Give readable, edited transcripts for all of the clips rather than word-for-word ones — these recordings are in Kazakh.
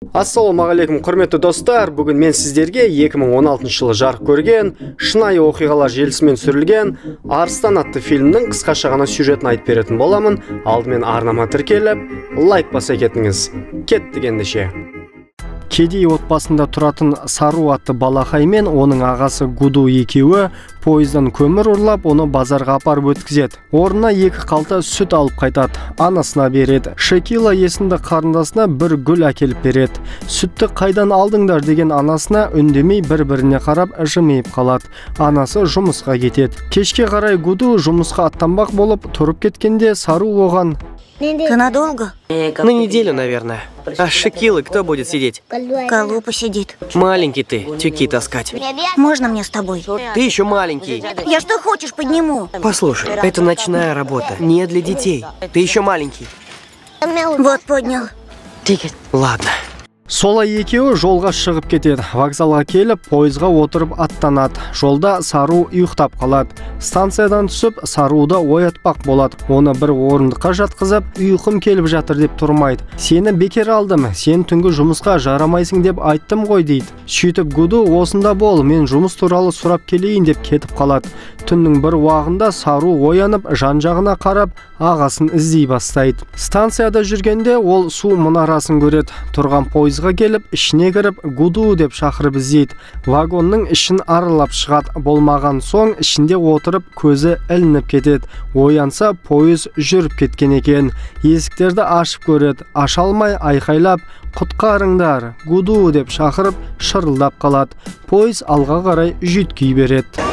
Ассалаумағалейкум, құрметті достар. Бүгін мен сіздерге 2016 жылы жарық көрген, шынайы оқиғалар желісімен түсірілген Арыстан атты фильмнің қысқаша ғана сюжетін айтып беретін боламын. Алдымен арнама тіркеліп, лайк баса кетіңіз. Кеттік ендеше. Кедей отбасында тұратын Сару атты балақай мен оның ағасы Гуду екеуі пойыздан көмір ұрлап, оны базарға апарып өткізеді. Орнына 2 қалта сүт алып қайтады, анасына береді. Шекила есімді қарындасына бір гүл әкеліп береді. Сүтті қайдан алдыңдар деген анасына үндемей бір-біріне қарап жымиып қалады. Анасы жұмысқа кетеді. Кешке қарай Гуду жұмысқа аттанбақ болып тұрып кеткенде Сару оған: Ты надолго? На неделю, наверное. А Шекилы кто будет сидеть? Калу посидит. Маленький ты, тюки таскать. Можно мне с тобой? Ты еще маленький. Я что хочешь подниму. Послушай, это ночная работа, не для детей. Ты еще маленький. Вот поднял. Ладно. Солай екеуі жолға шығып кетеді. Вокзалға келіп, пойызға отырып аттанады. Жолда Сару ұйықтап қалады. Станциядан түсіп, Саруды оятпақ болады. Оны бір орындыққа жатқызып, ұйқым келіп жатыр деп тұрмайды. Сені бекер алдым, сен түнгі жұмысқа жарамайсың деп айттым ғой дейді. Сөйтіп Гуду осында бол, мен жұмыс туралы сұрап келейін деп кетіп қалады. Түннің бір уағында Сару оянып, жан-жағына қарап, ағасын іздей бастайды. Станцияда жүргенде ол су мұнарасын көреді. Тұрған пойызға келіп, ішіне кіріп, Гуду деп шақырып іздейді. Вагонның ішін аралап шығады. Болмаған соң ішінде отырып, көзі ілініп кетеді. Оянса, пойыз жүріп кеткен екен. Есіктерді ашып көреді. Аша алмай айқайлап: "Құтқарыңдар, Гуду" деп шақырып, шырылдап қалады. Пойыз алға қарай жүйткей береді.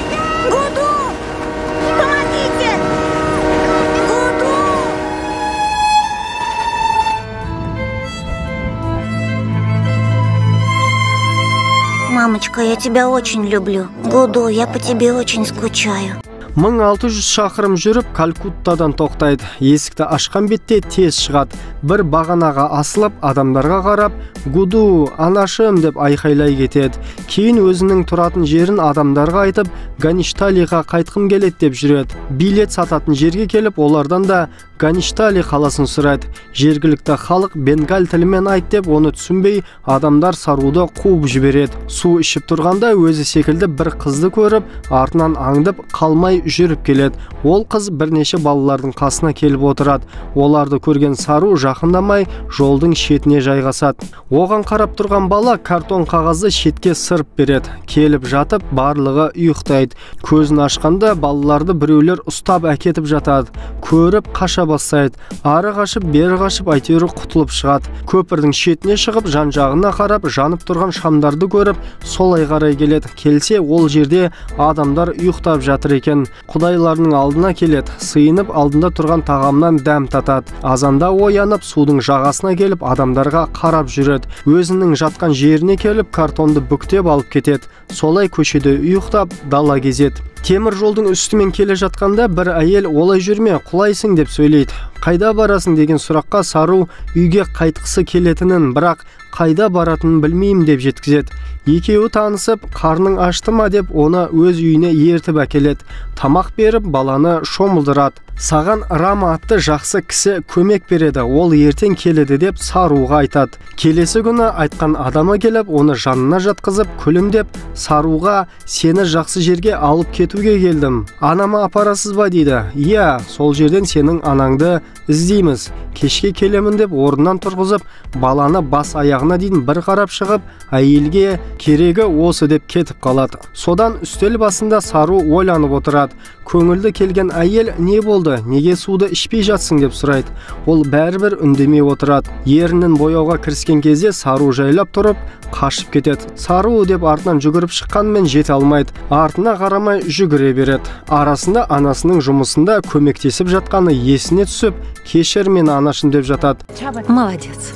Мамочка, я тебя очень люблю. Гуду, я по тебе очень скучаю. 1600 шақырым жүріп, Калькуттадан тоқтайды. Есікті ашқан бетте тез шығады. Бір бағанаға асылып, адамдарға қарап: "Гуду, анашым" деп айқайлай кетеді. Кейін өзінің тұратын жерін адамдарға айтып, Ганишталиға қайтқым келеді деп жүреді. Билет сататын жерге келіп, олардан да Гаништали қаласын сұрайды. Жергілікті халық бенгал тілімен айт деп оны түсінбей, адамдар Саруды қуып жібереді. Су ішіп тұрғанда өзі секілді бір қызды көріп, артынан аңдып қалмай жүріп келеді. Ол қыз бірнеше балалардың қасына келіп отырады. Оларды көрген Сару жақындамай жолдың шетіне жайғасады. Оған қарап тұрған бала картон қағазды шетке сырып береді. Келіп жатып, барлығы ұйықтайды. Көзін ашқанда балаларды біреулер ұстап әкетіп жатады. Көріп қаша бастайды. Ары қашып, бері қашып, әйтеуір құтылып шығады. Көпірдің шетіне шығып, жан-жағына қарап, жанып тұрған шамдарды көріп, солай қарай келеді. Келсе, ол жерде адамдар ұйықтап жатыр екен. Құдайларының алдына келеді. Сыйынып, алдында тұрған тағамнан дәм татады. Азанда оянып, судың жағасына келіп, адамдарға қарап жүреді. Өзінің жатқан жеріне келіп, картонды бүктеп алып кетеді. Солай көшеде ұйықтап, дала кезеді. Темір жолдың үстімен келе жатқанда бір әйел: "Олай жүрме, құлайсың" деп сөйлейді. "Қайда барасың?" деген сұраққа Сару үйге қайтқысы келетінін, бірақ қайда баратынын білмеймін деп жеткізеді. Екеуі танысып, қарның ашты ма деп оны өз үйіне ертіп әкеледі. Тамақ беріп, баланы шомылдырады. "Саған Рама атты жақсы кісі көмек береді, ол ертең келеді" деп Саруға айтады. Келесі күні айтқан адамы келіп, оны жанына жатқызып, күлімдеп Саруға: "Сені жақсы жерге алып кетуге келдім. Анама апарасыз ба?" дейді. "Иә, сол жерден сенің анаңды іздейміз. Кешке келемін" деп орнынан тұрғызып, баланы бас аяғына дейін бір қарап шығып, әйелге керегі осы деп кетіп қалады. Содан үстел басында Сару ойланып отырады. Көңілді келген әйел: "Не болды? Неге суды ішпей жатсың?" деп сұрайды. Ол бәрібір үндемей отырады. Ерінін бояуға кіріскен кезде Сару жайлап тұрып, қашып кетеді. "Сару" деп артынан жүгіріп шыққанмен жете алмайды. Артына қарамай жүгіре береді. Арасында анасының жұмысында көмектесіп жатқаны есіне түсіп, "Кешір мені, анашым" деп жатады. Молодец.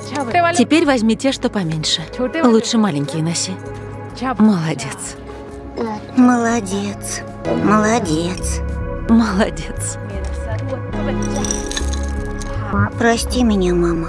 Теперь возьми те, что поменьше. Лучше маленькие носи. Молодец. Молодец. Молодец. Молодец. Прости меня, мама.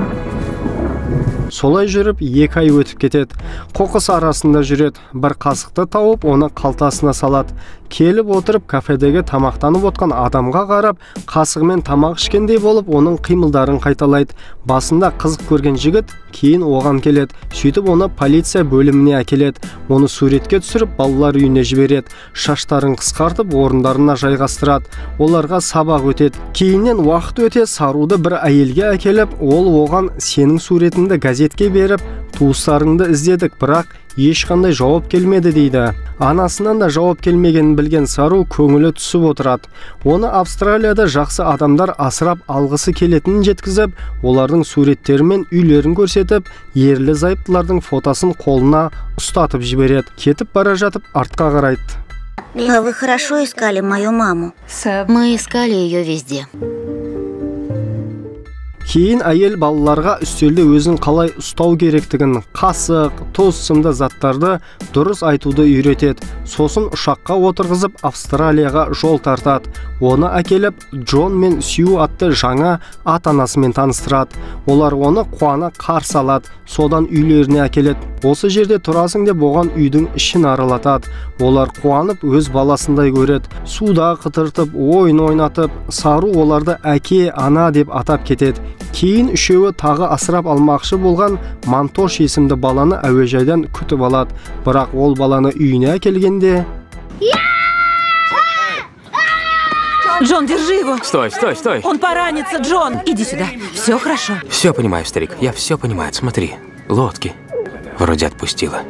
Солай жүріп, 2 ай өтіп кетеді. Қоқыс арасында жүреді. Бір қасықты тауып, оны қалтасына салады. келіп отырып кафедегі тамақтанып отқан адамға қарап, қасығымен тамақ ішкендей болып, оның қимылдарын қайталайды. Басында қызық көрген жігіт кейін оған келеді. Сөйтіп оны полиция бөліміне әкеледі. Оны суретке түсіріп, балалар үйіне жібереді. Шаштарын қысқартып, орындарына жайғастырады. Оларға сабақ өтеді. Кейіннен уақыт өте Саруды бір әйелге әкеліп, ол оған сенің суретіңді газетке беріп, туыстарыңды іздедік, бірақ ешқандай жауап келмеді дейді. Анасынан да жауап келмегенін білген Сару көңілі түсіп отырады. Оны Австралияда жақсы адамдар асырап алғысы келетінін жеткізіп, олардың суреттері мен үйлерін көрсетіп, ерлі зайыптылардың фотосын қолына ұстатып жібереді. Кетіп бара жатып артқа қарайды. А вы хорошо искали мою маму? Мы искали ее везде. Кейін әйел балаларға үстелде өзін қалай ұстау керектігін, қасық, тұз сынды заттарды дұрыс айтуды үйретеді. Сосын ұшаққа отырғызып Австралияға жол тартады. Оны әкеліп Джон мен Сью атты жаңа ата-анасымен таныстырады. Олар оны қуана қарсы алады. Содан үйлеріне әкеледі. Осы жерде тұрасың деп оған үйдің ішін аралатады. Олар қуанып өз баласындай көреді. Суда қытыртып, ойын ойнатып, Сару оларды әке, ана деп атап кетеді. Кейін үшеуі тағы асырап алмақшы болған Мантош есімді баланы әуежайдан күтіп алады. Бірақ ол баланы үйіне әкелгенде... Джон, держи его. Стой. Он поранится, Джон. Иди сюда. Все хорошо. Все понимаю, старик. Я все понимаю. Смотри, лодки. Вроде отпустила.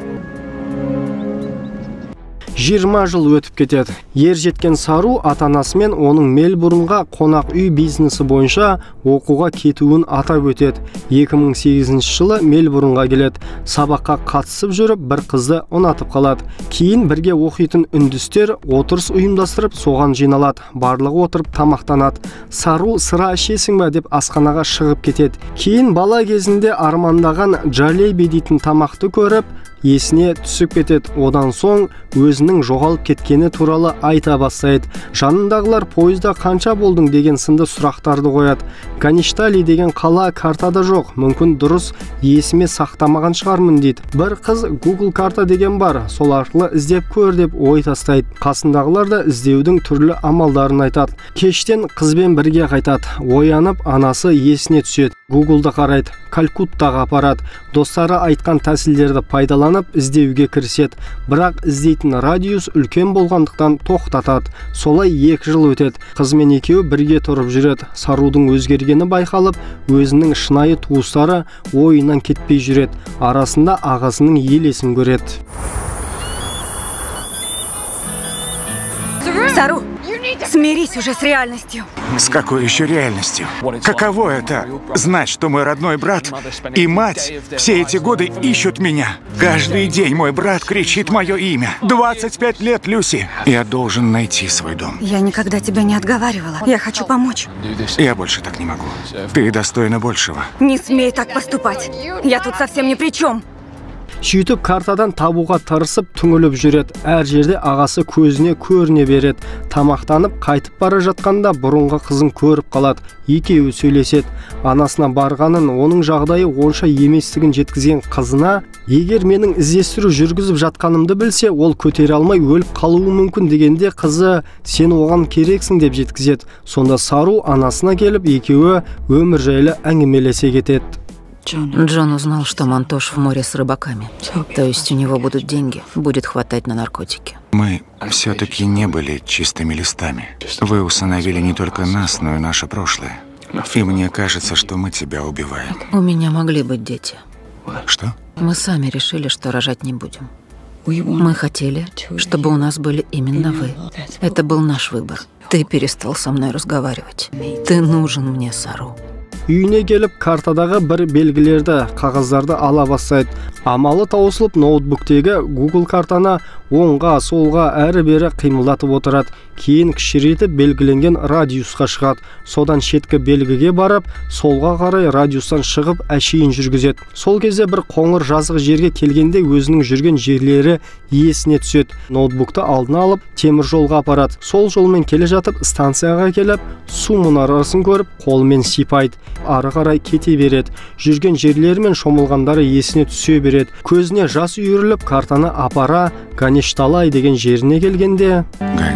20 жыл өтіп кетеді. Ер жеткен Сару ата-анасымен оның Мельбурнға қонақ үй бизнесі бойынша оқуға кетуін атап өтеді. 2008 жылы Мельбурнға келеді. Сабаққа қатысып жүріп, бір қызды ұнатып қалады. Кейін бірге оқитын үндістер отырыс ұйымдастырып, соған жиналады. Барлығы отырып тамақтанады. Сару сыра ішесің бе деп асханаға шығып кетеді. Кейін бала кезінде армандаған джалейби дейтін тамақты көріп, есіне түсіп кетеді. Одан соң өзінің жоғалып кеткені туралы айта бастайды. Жанындағылар пойызда қанша болдың деген сынды сұрақтарды қояды. Гаништали деген қала картада жоқ, мүмкін дұрыс есіме сақтамаған шығармын дейді. Бір қыз Google карта деген бар, сол арқылы іздеп көр деп ой тастайды. Қасындағылар да іздеудің түрлі амалдарын айтады. Кештен қызбен бірге қайтады. Оянып, анасы есіне түседі. Google'да қарайды, Калькуттаға апарады. Достары айтқан тәсілдерді пайдаланып іздеуге кіріседі. Бірақ іздейтін радиус үлкен болғандықтан тоқтатады. Солай 2 жыл өтеді. Қызмен екеуі бірге тұрып жүреді. Сарудың өзгергені байқалып, өзінің шынайы туыстары ойынан кетпей жүреді. Арасында ағасының елесін көреді. Сару, смирись уже с реальностью. С какой еще реальностью? Каково это? Знать, что мой родной брат и мать все эти годы ищут меня. Каждый день мой брат кричит мое имя. 25 лет, Люси. Я должен найти свой дом. Я никогда тебя не отговаривала. Я хочу помочь. Я больше так не могу. Ты достойна большего. Не смей так поступать. Я тут совсем ни при чем. Сөйтіп картадан табуға тырысып түңіліп жүреді. Әр жерде ағасы көзіне көріне береді. Тамақтанып қайтып бара жатқанда бұрынғы қызын көріп қалады. Екеуі сөйлеседі. Анасына барғанын, оның жағдайы онша еместігін жеткізген қызына, егер менің іздестіру жүргізіп жатқанымды білсе, ол көтере алмай өліп қалуы мүмкін дегенде қызы, сен оған керексің деп жеткізеді. Сонда Сару анасына келіп, екеуі өмір жайлы әңгімелесе кетеді. Джон узнал, что Мантош в море с рыбаками. То есть у него будут деньги, будет хватать на наркотики. Мы все-таки не были чистыми листами. Вы усыновили не только нас, но и наше прошлое. И мне кажется, что мы тебя убиваем. У меня могли быть дети. Что? Мы сами решили, что рожать не будем. Мы хотели, чтобы у нас были именно вы. Это был наш выбор. Ты перестал со мной разговаривать. Ты нужен мне, Сару. Үйіне келіп, картадағы бір белгілерді, қағаздарды ала бастайды. Амалы таусылып, ноутбуктегі Google картаны оңға, солға, әрі-бері қимылдатып отырады. Кейін кішірейтіп белгіленген радиусқа шығады. Содан шеткі белгіге барып, солға қарай радиустан шығып әшейін жүргізеді. Сол кезде бір қоңыр жазық жерге келгенде өзінің жүрген жерлері есіне түседі. Ноутбукты алдына алып, темір жолға апарады. Сол жолмен келе жатып, станцияға келіп, су мұнарасын көріп, қолымен сипайды. ары қарай кете береді. Жүрген жерлері мен шомылғандары есіне түсе береді. Көзіне жас үйіріліп, картаны апара Ганешталай деген жеріне келгенде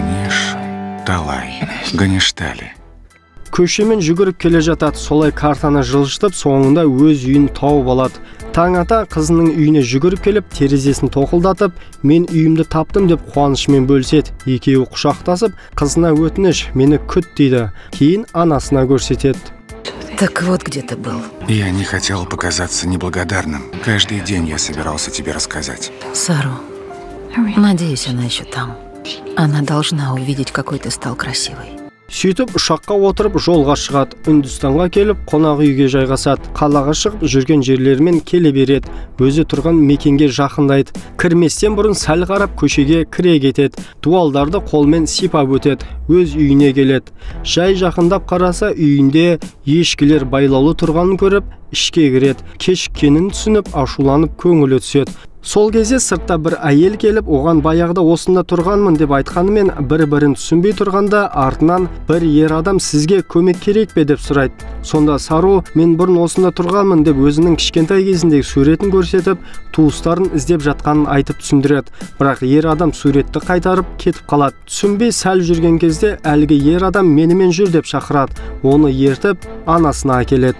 Ганештали. Көшемен жүгіріп келе жатады. Солай картаны жылжытып, соңында өз үйін тауып алады. Таң ата қызының үйіне жүгіріп келіп, терезесін тоқылдатып, мен үйімді таптым деп қуанышымен бөліседі. Екеуі құшақтасып, қызына өтініш, мені күт дейді. Кейін анасына көрсетеді. Так вот где ты был. Я не хотел показаться неблагодарным. Каждый день я собирался тебе рассказать. Сару, надеюсь, она еще там. Она должна увидеть, какой ты стал красивой. Сөйтіп ұшаққа отырып жолға шығады. Үндістанға келіп қонақ үйге жайғасады. Қалаға шығып жүрген жерлерімен келе береді. Өзі тұрған мекенге жақындайды. Кірместен бұрын сәл қарап көшеге кіре кетеді. Дуалдарды қолмен сипап өтеді. Өз үйіне келеді. Жай жақындап қараса үйінде ешкілер байлаулы тұрғанын көріп, ішке кіреді. Кешіккенін түсініп, ашуланып көңілі түседі. Сол кезде сыртта бір әйел келіп, оған баяғыда осында тұрғанмын деп айтқанымен бір-бірін түсінбей тұрғанда артынан бір ер адам сізге көмек керек пе деп сұрайды. Сонда Сару, мен бұрын осында тұрғанмын деп өзінің кішкентай кезіндегі суретін көрсетіп, туыстарын іздеп жатқанын айтып түсіндіреді. Бірақ ер адам суретті қайтарып кетіп қалады. Түсінбей сәл жүрген кезде әлгі ер адам менімен жүр деп шақырады. Оны ертіп анасына әкеледі.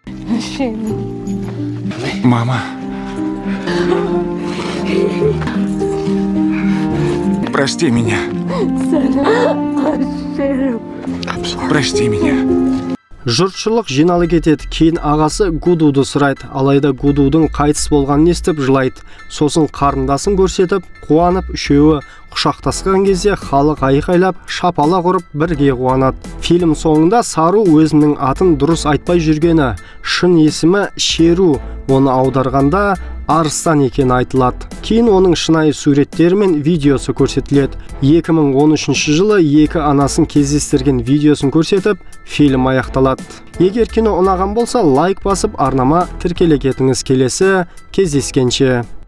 Мама. Прости меня. Прости меня. Жұртшылық жиналы кетеді. Кейін ағасы Гудуды сұрайды. Алайда Гудудың қайтыс болғанын естіп жылайды. Сосын қарындасын көрсетіп, қуанып, үшеуі құшақтасқан кезде халық айқайлап, шапалақ ұрып бірге қуанады. Фильм соңында Сару өзінің атын дұрыс айтпай жүргені, шын есімі Шеру, оны аударғанда Арыстан екені айтылады. Кейін оның шынайы суреттері мен видеосы көрсетіледі. 2013 жылы екі анасын кездестірген видеосын көрсетіп, фильм аяқталады. Егер кино ұнаған болса, лайк басып, арнама тіркеле кетіңіз. Келесі кездескенше.